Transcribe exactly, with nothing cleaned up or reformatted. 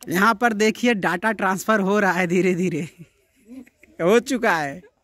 यहाँ पर देखिए डाटा ट्रांसफर हो रहा है, धीरे धीरे हो चुका है।